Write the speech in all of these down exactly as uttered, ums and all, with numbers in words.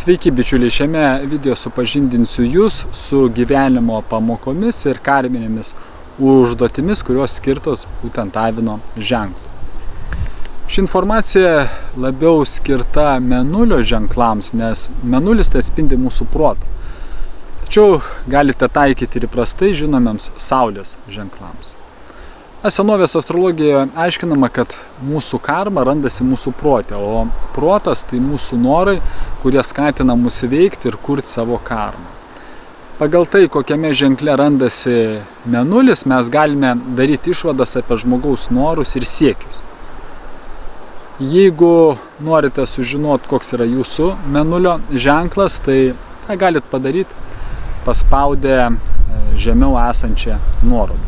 Sveiki bičiuliai, šiame video supažindinsiu jūs su gyvenimo pamokomis ir karminėmis užduotimis, kurios skirtos būtent avino ženklui. Ši informacija labiau skirta mėnulio ženklams, nes mėnulis tai atspindi mūsų protą. Tačiau galite taikyti ir įprastai žinomiems saulės ženklams. Senovės astrologijoje aiškinama, kad mūsų karma randasi mūsų prote, o protas tai mūsų norai, kurie skatina mus veikti ir kurti savo karmą. Pagal tai, kokiame ženkle randasi mėnulis, mes galime daryti išvadas apie žmogaus norus ir siekius. Jeigu norite sužinoti, koks yra jūsų mėnulio ženklas, tai tą galite padaryti paspaudę žemiau esančią nuorodą.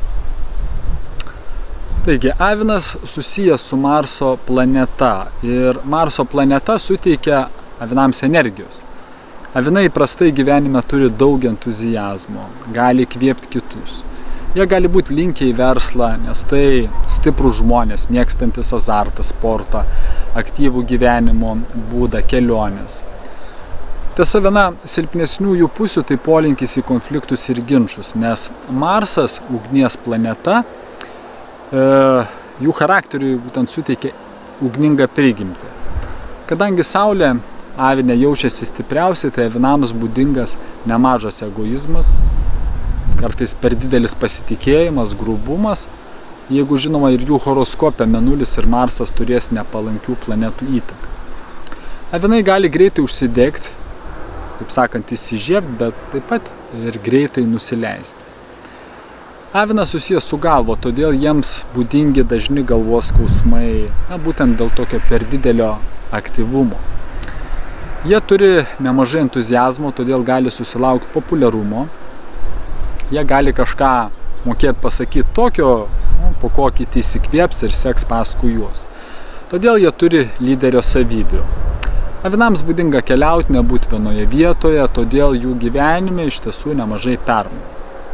Taigi, avinas susijęs su Marso planeta ir Marso planeta suteikia avinams energijos. Avinai įprastai gyvenime turi daug entuzijazmo, gali įkvėpti kitus. Jie gali būti linkę į verslą, nes tai stiprūs žmonės, mėgstantis azartą, sportą, aktyvų gyvenimo būdą, kelionės. Tiesa, viena silpnesnių jų pusių tai polinkis į konfliktus ir ginčus, nes Marsas, ugnies planeta, e, jų charakteriui būtent suteikia ugningą prigimtį. Kadangi Saulė avine jaučiasi stipriausiai, tai avinams būdingas nemažas egoizmas, kartais per didelis pasitikėjimas, grubumas, jeigu žinoma ir jų horoskope mėnulis ir Marsas turės nepalankių planetų įtaką. Avinai gali greitai užsidegti, taip sakant, įsižiebti, bet taip pat ir greitai nusileisti. Avinas susijęs su galva, todėl jiems būdingi dažni galvos skausmai, na, būtent dėl tokio per didelio aktyvumo. Jie turi nemažai entuziazmo, todėl gali susilaukti populiarumo. Jie gali kažką mokėti pasakyti tokio, nu, po ko kiti įsikvėps ir seks paskui juos. Todėl jie turi lyderio savybių. Avinams būdinga keliauti, nebūti vienoje vietoje, todėl jų gyvenime iš tiesų nemažai permainų.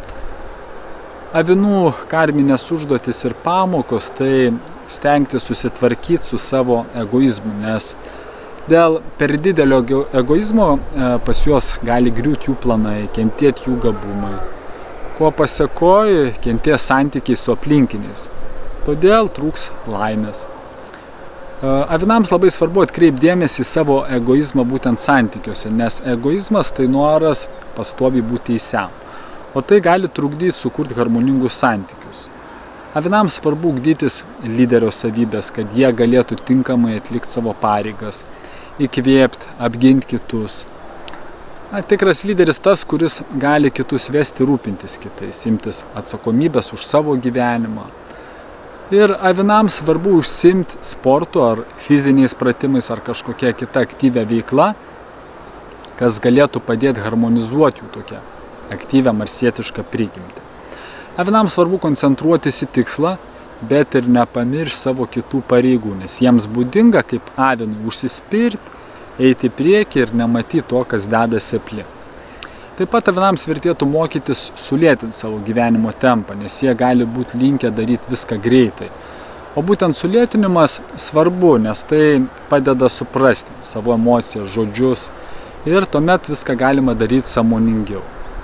Avinų karminės užduotis ir pamokos tai stengti susitvarkyti su savo egoizmu, nes dėl per didelio egoizmo pas juos gali griūti jų planai, kentėti jų gabumai, ko pasekoja kentės santykiai su aplinkiniais. Todėl trūks laimės. Avinams labai svarbu atkreipti dėmesį į savo egoizmą būtent santykiuose, nes egoizmas tai noras pastoviai būti teisiam, o tai gali trukdyti sukurti harmoningus santykius. Avinams svarbu ugdytis lyderio savybės, kad jie galėtų tinkamai atlikti savo pareigas, įkvėpti, apginti kitus. Na, tikras lyderis tas, kuris gali kitus vesti, rūpintis kitais, imtis atsakomybės už savo gyvenimą. Ir avinams svarbu užsiimti sportu ar fiziniais pratimais ar kažkokia kita aktyvia veikla, kas galėtų padėti harmonizuoti jų tokią aktyvią marsietišką prigimtį. Avinams svarbu koncentruotis į tikslą, bet ir nepamiršti savo kitų pareigų, nes jiems būdinga kaip avinui užsispirti, eiti į priekį ir nematyti to, kas dedasi aplink. Taip pat avinams vertėtų mokytis sulėtinti savo gyvenimo tempą, nes jie gali būti linkę daryti viską greitai. O būtent sulėtinimas svarbu, nes tai padeda suprasti savo emocijas, žodžius ir tuomet viską galima daryti sąmoningiau.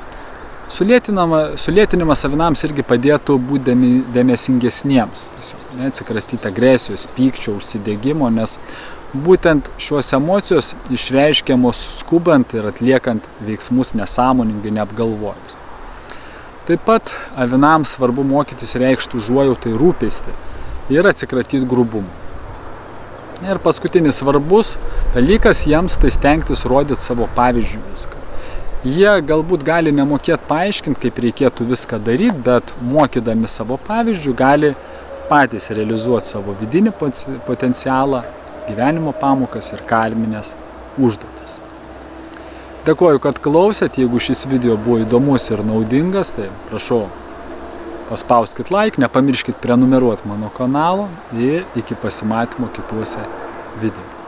Sulėtinimas avinams irgi padėtų būti dėmesingesniems, neatsikratyti agresijos, pykčio, užsidegimo, nes būtent šios emocijos išreiškiamos skubant ir atliekant veiksmus nesąmoningai, neapgalvojus. Taip pat avinams svarbu mokytis reikšti užuojautą ir rūpestį ir atsikratyti grubumą. Ir paskutinis svarbus dalykas jiems tai stengtis rodyti savo pavyzdžių viską. Jie galbūt gali nemokėti paaiškinti, kaip reikėtų viską daryti, bet mokydami savo pavyzdžių gali patys realizuoti savo vidinį potencialą, gyvenimo pamokas ir karminės užduotis. Dėkoju, kad klausėt. Jeigu šis video buvo įdomus ir naudingas, tai prašau paspauskit like, nepamirškit prenumeruoti mano kanalą ir iki pasimatymo kituose video.